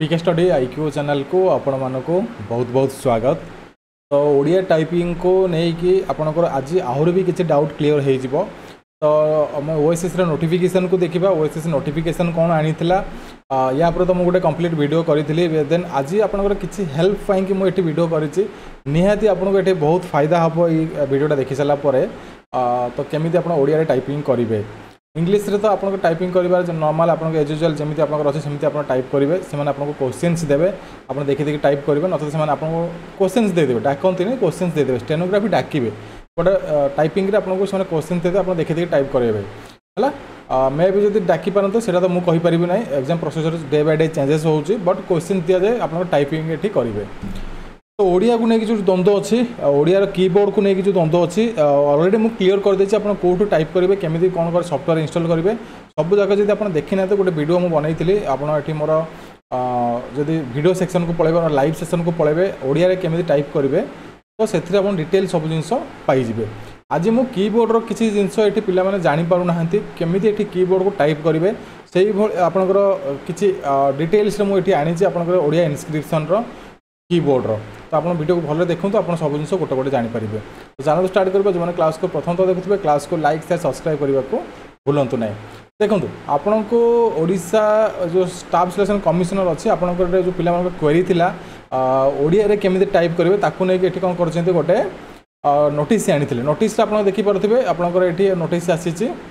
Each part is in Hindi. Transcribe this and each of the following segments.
पीके स्टडी आईक्यू चैनल को आपण मानको बहुत बहुत स्वागत। तो ओडिया टाइपिंग को लेकिन आपणकर आज आहरी भी किसी डाउट क्लीयर हो जिवो। तो आम ओएसएस नोटिफिकेशन को देखा। ओएसएस नोटिफिकेशन कौन आनी या पर तो मुझे गोटे कंप्लीट वीडियो करी। देन आज आपंकर किसी हेल्प पाई कि मुझे वीडियो करी निहाती आपको ये बहुत फायदा हम ये वीडियोटा देखी सारापर। तो केमी आप ओडिया टाइपिंग करेंगे इंग्लिश रे तो आपको टाइपिंग कर नॉर्मल आप एज यूजुअल जमी आप अच्छे आप टाइप करेंगे। से आपको क्वेश्चंस देवे आप देखी देखी टाइप करेंगे ना से आपको क्वेश्चंस देदेवे डाकती नहीं क्वेश्चंस देदेवे स्टेनोग्राफी डाकिबे बट टाइपिंग रे आपको से क्वेश्चंस देते आप देखी देखी टाइप करेंगे है। मे भी जब डाकी पारत से तो मुझे कहीपरि ना exam processor day by day changes हो बट क्वेश्चन दि जाए आप टाइपिंग ये करेंगे। तो ओडिया को लेकिन जो द्वंद्व अच्छी ओडिया कीबोर्ड को लेकिन जो द्वंद्व अच्छी ऑलरेडी मुझे क्लीयर कर देछि आप कौटू टाइप करेंगे केमी कौन कर सॉफ्टवेयर इंस्टॉल करेंगे सब जगह जब आप देखी ना तो गोटे वीडियो मुझे बनई आपड़ी मोर जदि वीडियो सेक्शन को पलैबे लाइव सेक्शन को पलैबे ओडिया केमी टाइप करेंगे तो से डिटेल सब जिन पाइबे। आज मो कीबोर्ड किसी जिनस ये पे जापर ना केमी कीबोर्ड को टाइप करेंगे से आपंकर किसी डिटेल्स मुझे आनी आपंकर ओडिया इनस्क्रिप्शन कीबोर्ड तो आप वीडियो को भले देखो तो आप सब जिन गोटे गोटे जानीपर। तो चैनल स्टार्ट करेंगे जो क्लास को प्रथम तो देखुए क्लास को लाइक शेयर सब्सक्राइब करने को भूलु ना। देखो आपण को ओडिशा जो स्टाफ सिलेक्शन कमिशनर अच्छी आपंकर जो पिला क्वेरी थी ओडिया रे केमी टाइप करेंगे ताकू नहीं ये कौन कर गोटे नोटिस आनी नोटिस आप देखिपे आपंकर ये नोटिस आसी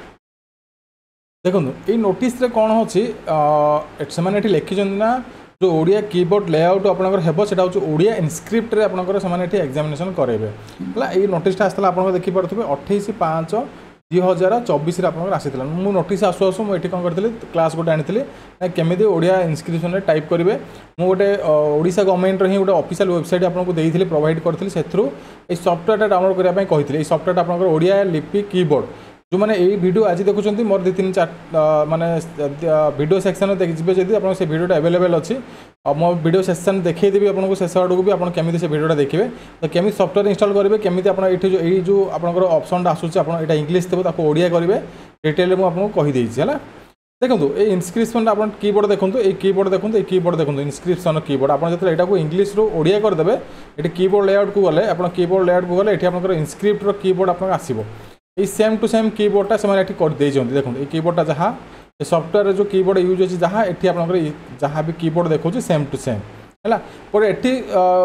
देखो ये नोटिस कौन हो लिखी ना जो ओडिया कीबोर्ड लेआउट आपंकर हेबो सेटा होची ओडिया इनस्क्रिप्ट रे आपंकर समाने एठी एग्जामिनेशन करेबे हला। ए नोटिसटा आस्तला आपन देखि पड़थबे 28/5/2024 रे आपन आसीतला। मु नोटिस आसु आसु मु एठी कोन करथिले क्लास गोटे आनिथिले केमिदि ओडिया इनस्क्रिप्शन रे टाइप करेंगे मु गोटे ओडिशा गवर्नमेंट रे ही गोटे ऑफिशियल वेबसाइट आपन देइथिले प्रोवाइड करथिले सेथरु ए सॉफ्टवेयर डाउनलोड करिया पई कहिथिले। ए सॉफ्टवेयर आपन ओडिया लिपि कीबोर्ड जो मैंने यही वीडियो आज देखुं मोर 2-3-4 माने वीडियो सेक्शन देखिए जब आप से वीडियोटा अवेलेबल अच्छी मो वीडियो सेक्शन देखदेवी आपको शेष आड़ को भी आप केमी से वीडियोटा देखिए तो केमी सॉफ्टवेयर इंस्टॉल करेंगे केमी आप जो आपंकर ऑप्शन आसूँ आप इंग्लिश थे ओडिया करेंगे डिटेल मुझे आपको कहीदे है। देखो ये इनस्क्रिप्शन आप कीबोर्ड देखो ये कीबोर्ड देखो ये कीबोर्ड देखो इनस्क्रिप्शन कीबोर्ड आप जो यहाँ इंग्लिश रू ओडिया करदे ये कीबोर्ड लेआउट को गले आप कीबोर्ड लेआउट को गले ये आप इनस्क्रिप्ट कीबोर्ड आप आसो ये सेम टू सेम कीबोर्डटा से कर देखो ये कीबोर्डटा जहाँ सॉफ्टवेयर जो कीबोर्ड यूज अच्छी जहाँ ये आप जहाँ भी कीबोर्ड देखो सेम टू सेम है पर ये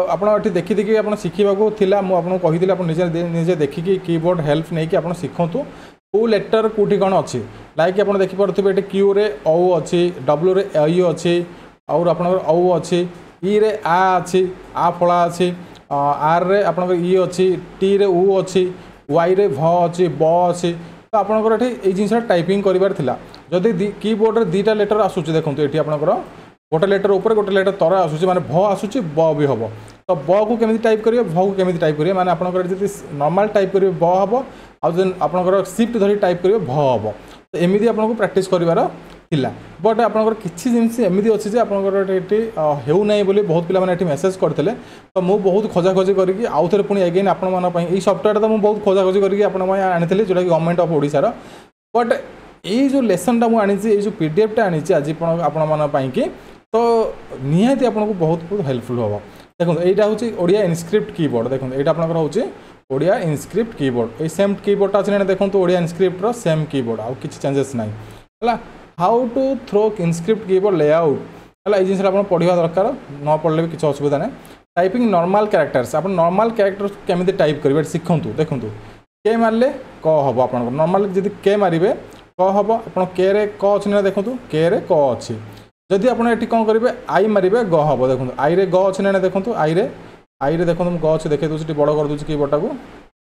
आप देखी देखी आप शिखा मुझे कही आप निजे देखिकी कीबोर्ड हेल्प नहीं कि आप शिखतु कौ लेटर कौटी कौन अच्छी लाइक आप देखिपे ये क्यू रे औ अच्छी डब्ल्यू रे ई अच्छी और आप औ अच्छी ई रे आ अच्छी आ फला अच्छी आर रे आप ई अच्छी टी रे उ अच्छी वाई रे भ अच्छी ब अच्छी तो आपंकर ये जिन टाइपिंग करार जदि कीबोर्ड रे दुईटा लेटर आसूँ देखो ये आपंकर गोटे लेटर ऊपर गोटे लेटर तर आसूँ माने भ आसूँ ब भी हम तो ब को केमी टाइप करेंगे भ को केमी टाइप करेंगे माने आपंकर जदि नॉर्मल टाइप करेंगे ब हम आपंकर शिफ्ट धरी टाइप करेंगे भ हम तो एमती आपको प्रैक्टिस करार थिला बट आपंकर किसी जिनस एमती अच्छी आपंकर ये होना बोली बहुत पिला मेसेज करते तो मुझे बहुत खोजाखोजी करके आउ थे पुणी एगेन आपई सॉफ्टवेयर तो मुझे बहुत खोजाखोजी करके आनी जोटा कि गवर्नमेंट ऑफ ओडिशार बट ये जो लेसनटा मुझे आनी जो पीडीएफटा आनी आज आपकी तो निहाती आपको बहुत बहुत हेल्पफुल हम। देखो यहाँ हूँ ओडिया इनस्क्रिप्ट कीबोर्ड देखो ये आपंकर हूँ ओडिया इनस्क्रिप्ट कीबोर्ड ये सेम कीबोर्डटा अच्छे देखो ओडिया इनस्क्रिप्टर सेम कीबोर्ड आउ किसी चेंजेस ना है। How to through inscript keyboard layout है ये जिन आप पढ़ा दरकार न पढ़ले भी किसी असुविधा ना। टाइपिंग नॉर्मल कैरेक्टर्स आप नॉर्मल कैरेक्टर्स केमी टाइप करेंगे शिखु देखो के मारे क हम आप नॉर्मल जब के मारे क हम आप के रे क अच्छी ना देखो के रे क अच्छी जदि आप कौन करेंगे आई मारे ग हम देखो आई रे ग अच्छी ना देखो आई रे देखो ग अच्छी देखे दूसरी बड़ कर दूसरी कीबोर्डटा को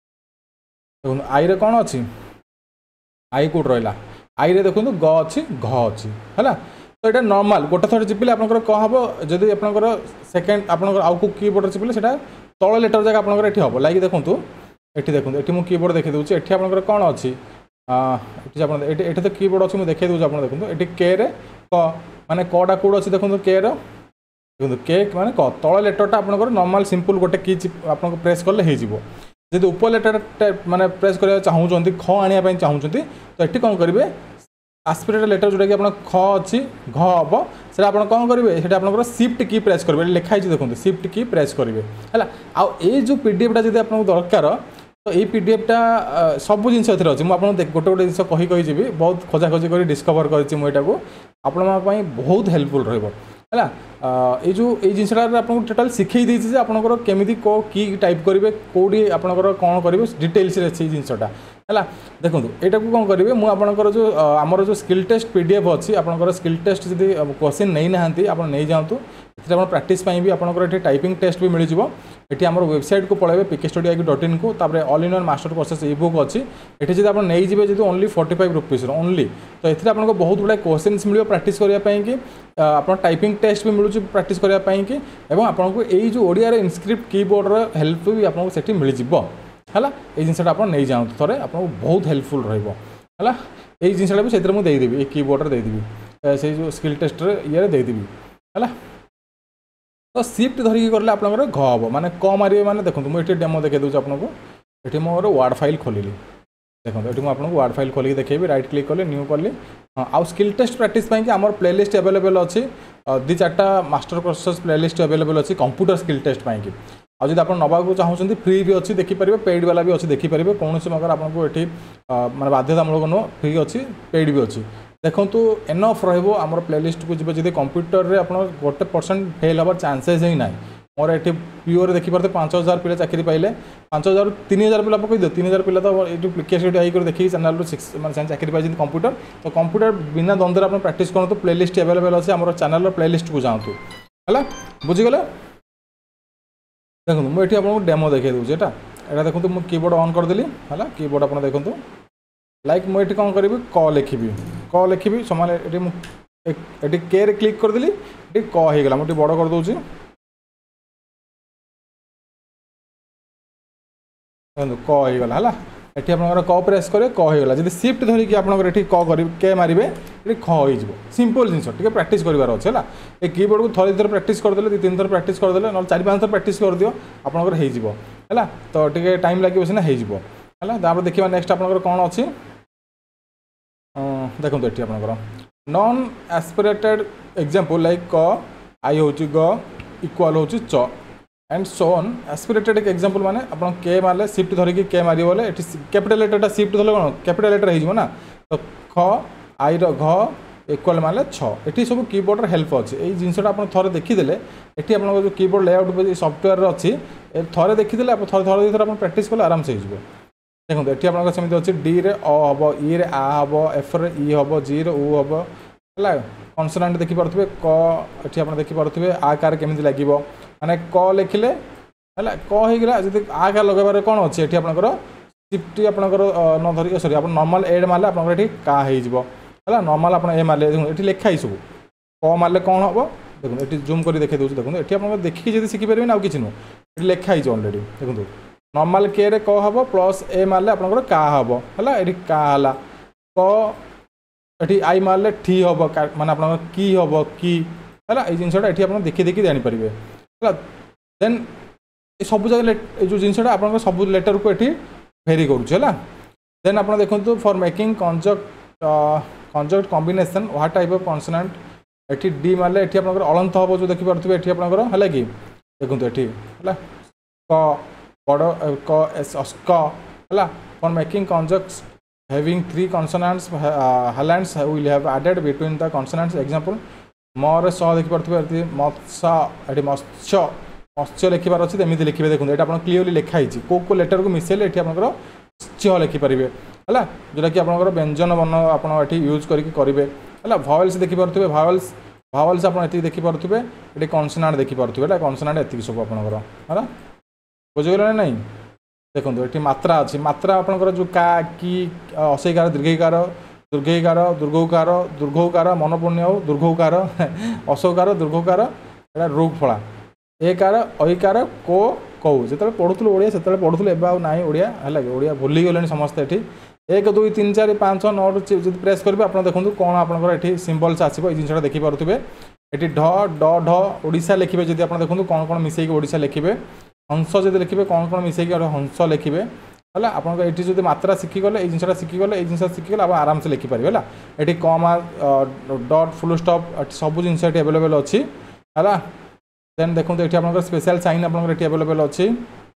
देखो आई रे कौन अच्छी आई कौट रहा आई रे देखो ग अच्छी घ अच्छी है तो ये नॉर्मल गोटे थर चिपिले आप हम जदि आप सेकेंड आप कीबोर्ड चिपिले से तल लेटर जगह आप हम लाइक देखो ये देखो ये मुझे कीबोर्ड देखी दूसरी ये आप कौन अच्छी ये तो कीबोर्ड अच्छी मुझे देखी दूसरी आप देखो ये के रे क माने कटा कौट अच्छी देखो के रो देखो के माने क तल लेटरटा आप नॉर्मल सिंपल गोटे की आप प्रेस कले हो जब ऊपर लेटर माने प्रेस करने चाहूँगी ख आने चाहूँगी तो ये कौन करेंगे आस्पिरेटेड लेटर जोटा कि आप ख अच्छी घ हम से आप करेंगे से आप शिफ्ट की प्रेस करेंगे लिखाई देखो शिफ्ट की प्रेस करेंगे है आई जो पीडीएफटा जब आपको दरकार तो ये पीडीएफटा सब जिन अच्छे मुझे गोटे गोटे जिन कही बहुत खोजाखोजी कर डिस्कवर कर आपण बहुत हेल्पफुल रहा है ये जिनसा आपको टोटाल शिखई देती आपंकर केमी की टाइप करेंगे कौटी आपंकर कौन करेंगे डिटेल्स जिनसा है देखो यहाँ को कौन करेंगे मुझे जो आमर जो स्किल टेस्ट पीडीएफ अच्छी आपंकर स्किल टेस्ट जब क्वेश्चन नहीं ना आप नहीं जातु ये प्रैक्टिस भी आपंकर ये टाइपिंग टेस्ट भी मिल जाव ये आम वेबसाइट को पलैबे pkstudy.in को all in one master courses e book अच्छी ये जब आप नहीं जी जी ओनली 45 रुपीज ओनली तो ये आपको बहुत गुड़ा क्वेश्चन मिले प्रैक्टिस करने कि आप टाइपिंग टेस्ट भी मिलूँ प्रैक्टिस करने कि आपको यही जो ओडिया इनस्क्रिप्ट कीबोर्डर हेल्प भी आपको सेठी मिल जाव है ये जिनसा आप नहीं जाऊँ थे आपको बहुत हेल्पफुल रहा ये जिनसा भी से मुझे देदेवी कीबोर्डर देदेवी से जो स्किल टेस्ट ये देदेवी है तो शिफ्ट धरिकी करें आप घ हम माने क मारे मैंने देखो मुझे डेमो देखा दूसरी आपको ये मोर वार्ड फाइल खोलिली देखो ये मुझे आपको वार्ड फाइल खोलिक देखी राइट क्लिक कली न्यू कली हाँ आउ स्किल टेस्ट प्रैक्टिस कि आम प्लेलिस्ट अवेलेबल अच्छी 2-4टा मास्टर कोर्सेस प्लेलिस्ट अवेलेबल अच्छी कंप्यूटर स्किल टेस्ट कि आज आप नवाक चाहते फ्री भी अच्छी देखिपारे पेड वाला भी अच्छी देखिपारे कौन मगर आपको ये माने बाध्यतामूलक नुह फ्री अच्छी पेड भी अच्छी देखो एनफ रमर प्लेलिस्ट को जी जी कंप्यूटर रे आप 1% फेल हबार चांसेस ही ना मोर ये प्योर देखिए 5000 पिला चाकरी पाइले 5000 3000 पिला पकई दो 3000 पिला तो ये देखिए चैनल 6 मैं चाकरी पाई कंप्यूटर तो कंप्यूटर बिना द्वंद्व आप प्रैक्टिस करूँ प्लेलिस्ट अवेलेबल अच्छे आम चैनल प्लेलिस्ट को जातु है बुझीगले देखो मुझे आपको डेमो देखा दूसरी यहाँ देखो मुझे कीबोर्ड ऑन करदेली है कीबोर्ड आप देखो लाइक मुझे कौन करी क लिखी सामान ये के रे क्लिक करदेली ये क होगा मुझे बड़ कर दूसरी क होगा है ये आप क प्रेस करेंगे क होगा जब शिफ्ट धरिकी आप क कर के मारे ये ख हो सिंपल जिन टे प्रैक्टिस करार अच्छे है ये कीबोर्ड को थोड़े थर प्रैक्टिस करदे 2-3 थर प्रैक्टिस करदे ना 4-5 थर प्रैक्टिस कर दियो आपंकर है तो टे टाइम लगे सीना है देखा नेक्स्ट आप कौन अच्छी देखो ये आपंकर नॉन एस्पिरेटेड एग्जांपल लाइक क आई हूँ ग इक्वाल हूँ च एंड सोन एस्पिरेटेड एक एग्जांपल माने आप के मारे शिफ्ट धरिकी के मारे बोले ये कैपिटल लेटरटा शिफ्ट धरले कौन कैपिटल लेटर हो ना तो ख आई घ इक्वाल मारे 6 ये सब कीबोर्डर हेल्प अच्छे ये जिनसा आप थे देखीदे ये आप जो कीबोर्ड लेआउट सफ्टवेयर अच्छी थे देखीदे आप थे थर प्रैक्टिस कले आराम से हो देखो ये आपको सेमती अच्छे डी रे अ हम ई रे आ हम एफ रे ई हम जी रे उ हम है कनसोनांट देखिपे क ये आप देखिपे आ कार केमी लगे माने क लिखिले है क होगा जी आ कार लगेबार कौन अच्छे ये आपंकर शिफ्ट आपंकर न धरिक सरी आप नॉर्मल एड मारे आपंकर ये का है नॉर्मल आप ए मारे देखो ये लिखाई सब क मारे कौन हम देखो ये जूम कर देखा दूसरी देखो ये आप देखिए जब शिखिपारे ना कि नुह ये लिखाई अलरेडी देखो नॉर्मल के रे क हम प्लस ए मारे आपंकर का हम है ये का है क ये आई मारे ठी हम माने आप की हम की है ये जिनसा ये आप देखी देखी जानीपारे है देन सब जगह जो जिनसा आप सब लेटर को ये भेरी करुच्छे देन आप देखो for making conjunct combination what type of consonant ये डी मारे ये आप अलंत हम जो देखिपे ये आपंकर है कि देखो ये है क बड़ क एस क है for making conjuncts having 3 consonants halants will have added between the consonants example मोर स देखिपे मत्स्य ये मत्स्य मत्स्य लिखार अच्छे एमती लिखे देखो ये आप क्लीयरली लिखाई को लेटर को मिसेले ये आप च लिखिपारे है जोटा कि आप व्यंजन वर्ण आप यूज करेंगे है भावेल्स देखिपे भावेल्स भावेल्स आप देखिपे ये कनसोनांट देखिपे कनसोनांट ये सब आपंकर है बुझीगले ना देखो ये मात्रा अच्छी मात्रा आपंकर जो का कि असईकार दीर्घईकार दुर्घईकार दुर्घकार दुर्घकार मनपूर्ण हो दुर्घकार असौकार दुर्घकार एटा रोग फला एकार अईकार को कौ जो पढ़ुलु ओडिया से पढ़ुलु एवं ना ओडिया है ओडिया भूली गले समस्ते ये 1 2 3 4 5 6 9 जो प्रेस करेंगे आप देखो कौन आपंकर ये सिम्बल्स आसो ये जिनसा देखिपे ये ढ ड ढ ओडिशा लिखे जब आप देखो कौन कौन मिसेक ओडिशा लिखे हंस जब लिखे कौन कौन मिसेक हंस लिखे है आपको ये जो मात्रा शिखीगले ये जिनसा शिखीगले ये जिन शिखीगले आप आराम से लिखिपारे है ये कमा डॉट फुल स्टॉप सब जिन अवेलेबल अच्छी है देन देखो ये आप स्पेशल साइन आपंकर अवेलेबल अच्छी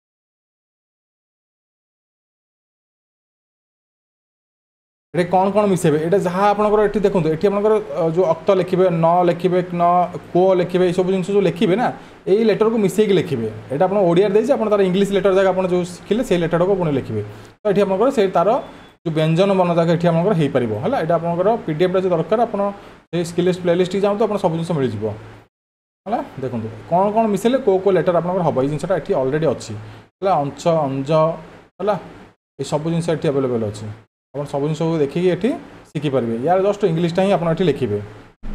ये कौन कौन मिसेबे ये जहाँ आपंकर ये देखो ये आपंकर जो अक्त लिखे न लिखे न को लिखे ये सब जिन जो लिखे ना यही लेटर को मिसेक लिखे ये आप ओडिया देती आप इंग्लीश लेटर जगह आप जो शिखिले से लेटर को पुणी लिखे तो ये आपंकर से तार जो व्यंजन बन जगह ये आपंकर हो पार है यहाँ आपंकर पीडीएफ जो दरकार आप स्किल प्लेलिस्ट जाऊँ तो आप सब जिन मिल जाए है देखो कौन कौन मिसेले को लेटर आप हम ये जिनसा ये अलरेडी अच्छी है अंश अंज है ये सब जिन अवेलेबल अच्छी आप सब जिन देखिए ये शिखिपारे यार जस्ट इंग्लीशटा ही आप लिखे है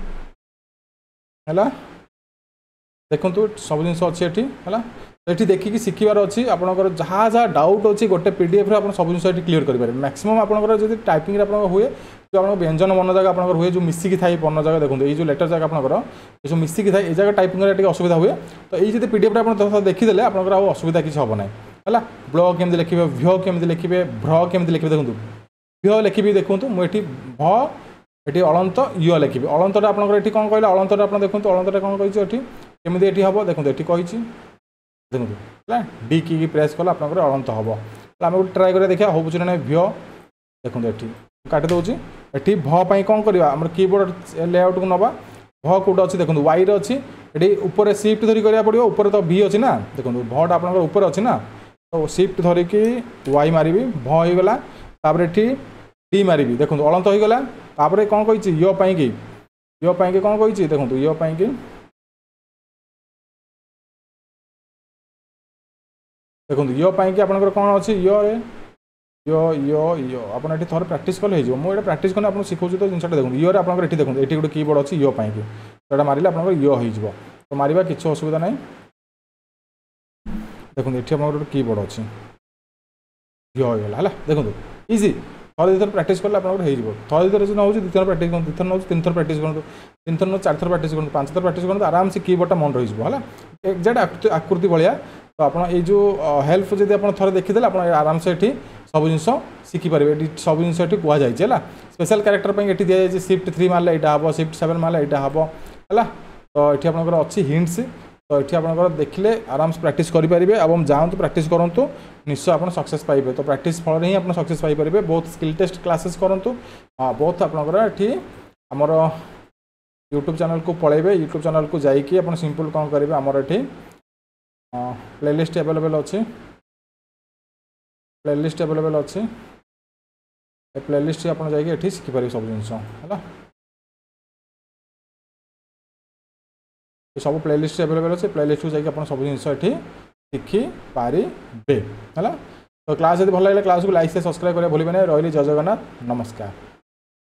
देखो सब जिन अच्छी है तो ये देखिए शिखिबार अच्छी आपंकर जहाँ जहाँ डाउट अच्छी गोटे पीडीएफ आप सब जिन क्लीयर करेंगे मैक्सिमम आपंकर जो टाइपिंग आप हुए जो आप व्यंजन बन जगह आप हुए जो मिसिकी थाई बन जगह देखो ये जो लेटर जगह आपंकर जो मिसिकी थाई ये जगह टाइपिंग असुविधा हुए तो ये जो पीडीएफ आप देखीदे आपंकर असुविधा किसी हम ना है ब्ल केमती लिखे भ्य केमती लिखे भ्र केमती लिखे देखो भ्य लिखी देखो मुझे भ ये अलंत य लिखी अलंतटा आपंकर ये कौन कहले अलंतटा आप देखो अलंतटा कौन कही केमी ये हम देखो ये कही देखो है डी की प्रेस कला आपंकर अलंत हम आम गोटे ट्राए कर देखा हो ना भ्य देखो ये काटी दूसरी ये भाई कौन करवा आम कीबोर्ड लेआउट को नवा भ कौट अच्छी देखो वाई अच्छी ये ऊपर शिफ्ट धरी करा पड़ो ऊपर तो भी अच्छी ना देखो भटा आपंकर ऊपर अच्छी ना तो शिफ्ट धरिकी वाई मारि भगला तापर ये डी मारि देखो अलंत हो गला तापर कौन कही य पाई कौन कही देखो य पाई देखो य पाई आपंकर कौन अच्छी य यो यो यो आपन ये थोड़े प्रैक्टिस कले हो मुझे प्रैक्टिस कले आपको शिखा तो जिनसा देखो ये आप ये देखो ये गोटे कीबोर्ड अच्छी यो पाई तो मारे आप यो तो मारे किसी असुविधा ना देखो ये आप गोटे कीबोर्ड अच्छी यो होगा है देखो इजी थोड़े दुई थर प्रैक्टिस कले आप थोड़े दुई थर नौ दुई थर प्रैक्टिस करूँ दुई थर नौ तीन थर प्रैक्टिस करूँ तीन थर नौ चार थर प्रैक्टिस करूँ 5 थर प्रैक्टिस करूँ आराम से कीबोर्डटा मन रही है एक्जाक्ट आकृति भाया तो आप जो हेल्प जब आप थोड़े देखीदे आप आराम से ये सब जिन शिखिपारे ये सब जिन कहुई है स्पेशल कैरेक्टर पर ये दी जाए शिफ्ट 3 मारे यहाँ हम शिफ्ट 7 मारे यहाँ हम है तो ये आपंकर अच्छी हिंट्स तो ये आप देखिले आराम से प्रैक्टिस करेंगे और जाऊँ प्रैक्टिस करूँ निश्चय आप सक्सेस पाइबे तो प्रैक्टिस फल ही आप सक्सेस पाइपर बहुत स्किल टेस्ट क्लासेस करूँ बहुत आपंकर ये आमर यूट्यूब चैनल को पलैबे यूट्यूब चैनल को जाइए आप सिंपल कौन करेंगे आमर ये प्लेलिस्ट अवेलेबल अच्छी प्लेलिस्ट अवेलेबल अच्छी प्लेलिस्ट आप जाइए शिखिपारे सब जिन है सब प्लेलिस्ट अवेलेबल अच्छे प्लेलिस्ट को जाइए सब जिन शिखिपारे है तो क्लास यदि भल लगे क्लास को लाइक से सब्सक्राइब करें भूलें नहीं रही जय जगन्नाथ नमस्कार।